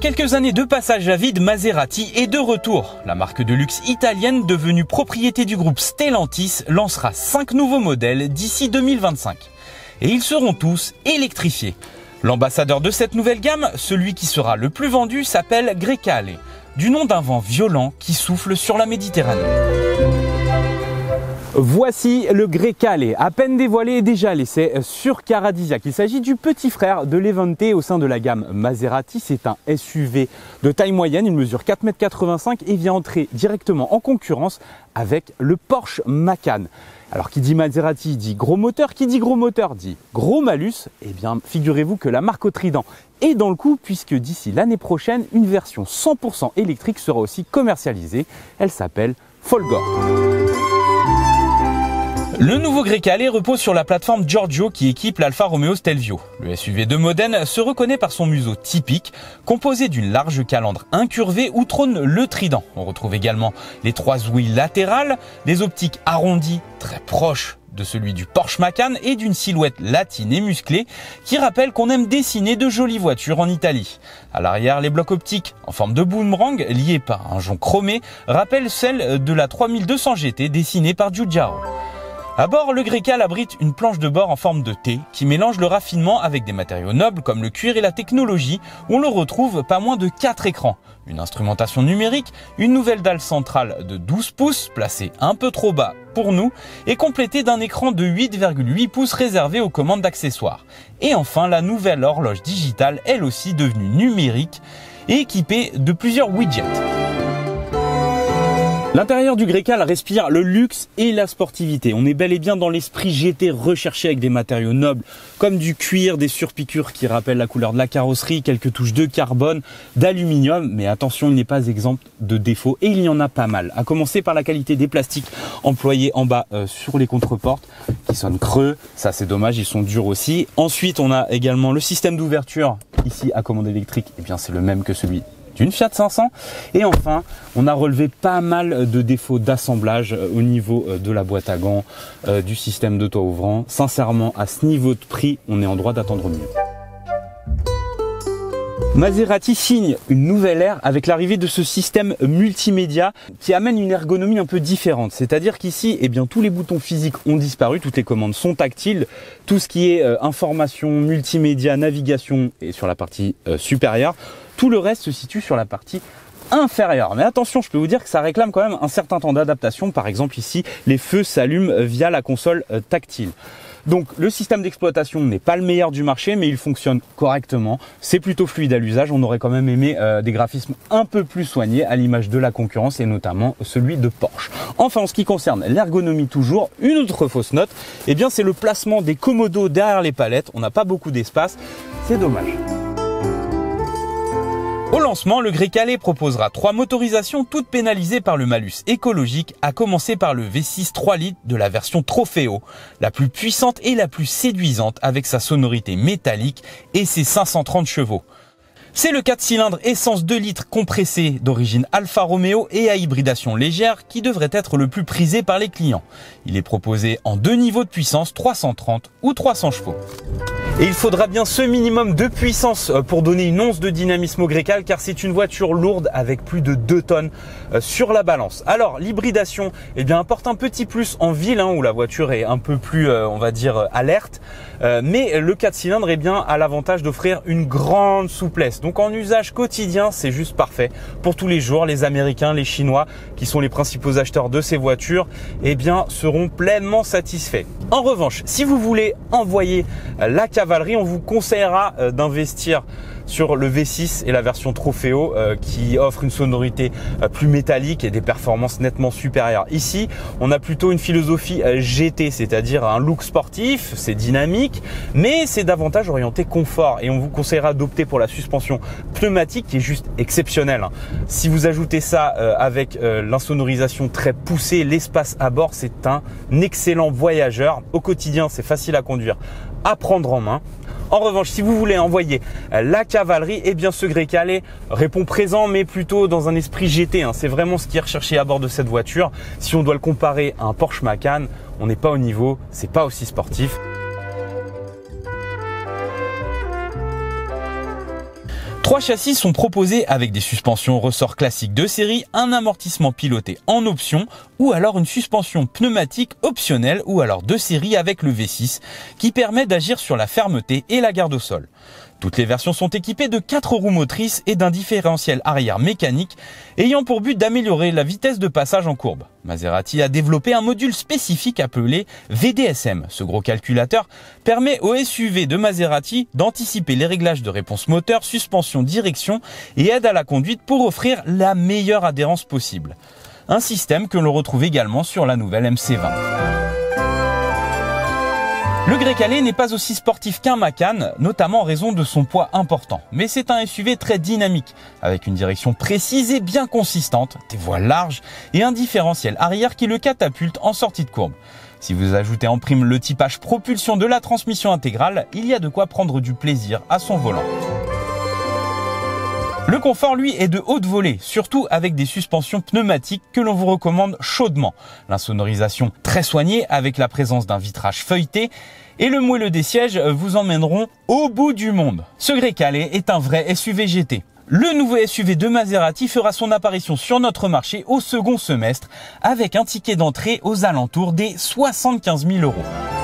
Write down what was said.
quelques années de passage à vide, Maserati est de retour. La marque de luxe italienne, devenue propriété du groupe Stellantis, lancera 5 nouveaux modèles d'ici 2025. Et ils seront tous électrifiés. L'ambassadeur de cette nouvelle gamme, celui qui sera le plus vendu, s'appelle Grecale, du nom d'un vent violent qui souffle sur la Méditerranée. Voici le Grecale, à peine dévoilé et déjà à l'essai sur Caradisiac. Il s'agit du petit frère de l'Evante au sein de la gamme Maserati. C'est un SUV de taille moyenne, il mesure 4,85 m et vient entrer directement en concurrence avec le Porsche Macan. Alors qui dit Maserati dit gros moteur, qui dit gros moteur dit gros malus. Eh bien figurez-vous que la marque au trident est dans le coup puisque d'ici l'année prochaine, une version 100% électrique sera aussi commercialisée. Elle s'appelle Folgore. Le nouveau Grecale repose sur la plateforme Giorgio qui équipe l'Alfa Romeo Stelvio. Le SUV de Modène se reconnaît par son museau typique, composé d'une large calandre incurvée où trône le trident. On retrouve également les 3 ouïes latérales, des optiques arrondies très proches de celui du Porsche Macan et d'une silhouette latine et musclée qui rappelle qu'on aime dessiner de jolies voitures en Italie. À l'arrière, les blocs optiques en forme de boomerang liés par un jonc chromé rappellent celle de la 3200 GT dessinée par Giugiaro. À bord, le Grecale abrite une planche de bord en forme de T qui mélange le raffinement avec des matériaux nobles comme le cuir et la technologie où on le retrouve pas moins de 4 écrans. Une instrumentation numérique, une nouvelle dalle centrale de 12 pouces placée un peu trop bas pour nous et complétée d'un écran de 8,8 pouces réservé aux commandes d'accessoires. Et enfin, la nouvelle horloge digitale, elle aussi devenue numérique et équipée de plusieurs widgets. L'intérieur du Grecale respire le luxe et la sportivité. On est bel et bien dans l'esprit GT recherché avec des matériaux nobles comme du cuir, des surpiqûres qui rappellent la couleur de la carrosserie, quelques touches de carbone, d'aluminium. Mais attention, il n'est pas exempt de défauts et il y en a pas mal. À commencer par la qualité des plastiques employés en bas sur les contreportes qui sonnent creux. Ça c'est dommage, ils sont durs aussi. Ensuite, on a également le système d'ouverture ici à commande électrique. Eh bien, c'est le même que celui d'une Fiat 500. Et enfin, on a relevé pas mal de défauts d'assemblage au niveau de la boîte à gants, du système de toit ouvrant. Sincèrement, à ce niveau de prix, on est en droit d'attendre mieux. Maserati signe une nouvelle ère avec l'arrivée de ce système multimédia qui amène une ergonomie un peu différente. C'est-à-dire qu'ici, eh bien, tous les boutons physiques ont disparu, toutes les commandes sont tactiles. Tout ce qui est information, multimédia, navigation est sur la partie supérieure. Tout le reste se situe sur la partie inférieure. Mais attention, je peux vous dire que ça réclame quand même un certain temps d'adaptation. Par exemple, ici, les feux s'allument via la console tactile. Donc le système d'exploitation n'est pas le meilleur du marché, mais il fonctionne correctement. C'est plutôt fluide à l'usage. On aurait quand même aimé des graphismes un peu plus soignés à l'image de la concurrence et notamment celui de Porsche. Enfin, en ce qui concerne l'ergonomie toujours, une autre fausse note, eh bien c'est le placement des commodos derrière les palettes. On n'a pas beaucoup d'espace. C'est dommage. Au lancement, le Grecale proposera 3 motorisations toutes pénalisées par le malus écologique, à commencer par le V6 3 litres de la version Trofeo, la plus puissante et la plus séduisante avec sa sonorité métallique et ses 530 chevaux. C'est le 4 cylindres essence 2 litres compressé d'origine Alfa Romeo et à hybridation légère qui devrait être le plus prisé par les clients. Il est proposé en 2 niveaux de puissance, 330 ou 300 chevaux. Et il faudra bien ce minimum de puissance pour donner une once de dynamisme au Grecale car c'est une voiture lourde avec plus de 2 tonnes sur la balance. Alors l'hybridation eh bien, apporte un petit plus en ville où la voiture est un peu plus on va dire alerte. Mais le 4 cylindres eh bien, a l'avantage d'offrir une grande souplesse. Donc en usage quotidien c'est juste parfait. Pour tous les jours, les Américains, les Chinois qui sont les principaux acheteurs de ces voitures eh bien, seront pleinement satisfaits. En revanche, si vous voulez envoyer la cavalerie, on vous conseillera d'investir sur le V6 et la version Trofeo qui offre une sonorité plus métallique et des performances nettement supérieures. Ici, on a plutôt une philosophie GT, c'est-à-dire un look sportif, c'est dynamique, mais c'est davantage orienté confort et on vous conseillera d'opter pour la suspension pneumatique qui est juste exceptionnelle. Si vous ajoutez ça avec l'insonorisation très poussée, l'espace à bord, c'est un excellent voyageur. Au quotidien, c'est facile à conduire, à prendre en main. En revanche, si vous voulez envoyer la cavalerie, eh bien ce Grecale répond présent, mais plutôt dans un esprit GT. C'est vraiment ce qui est recherché à bord de cette voiture. Si on doit le comparer à un Porsche Macan, on n'est pas au niveau, c'est pas aussi sportif. 3 châssis sont proposés avec des suspensions ressorts classiques de série, un amortissement piloté en option ou alors une suspension pneumatique optionnelle ou alors de série avec le V6 qui permet d'agir sur la fermeté et la garde au sol. Toutes les versions sont équipées de 4 roues motrices et d'un différentiel arrière mécanique ayant pour but d'améliorer la vitesse de passage en courbe. Maserati a développé un module spécifique appelé VDSM. Ce gros calculateur permet au SUV de Maserati d'anticiper les réglages de réponse moteur, suspension, direction et aide à la conduite pour offrir la meilleure adhérence possible. Un système que l'on retrouve également sur la nouvelle MC20. Le Grecale n'est pas aussi sportif qu'un Macan, notamment en raison de son poids important. Mais c'est un SUV très dynamique, avec une direction précise et bien consistante, des voies larges et un différentiel arrière qui le catapulte en sortie de courbe. Si vous ajoutez en prime le typage propulsion de la transmission intégrale, il y a de quoi prendre du plaisir à son volant. Le confort, lui, est de haute volée, surtout avec des suspensions pneumatiques que l'on vous recommande chaudement. L'insonorisation très soignée avec la présence d'un vitrage feuilleté et le moelleux des sièges vous emmèneront au bout du monde. Ce Grecale est un vrai SUV GT. Le nouveau SUV de Maserati fera son apparition sur notre marché au second semestre avec un ticket d'entrée aux alentours des 75 000 €.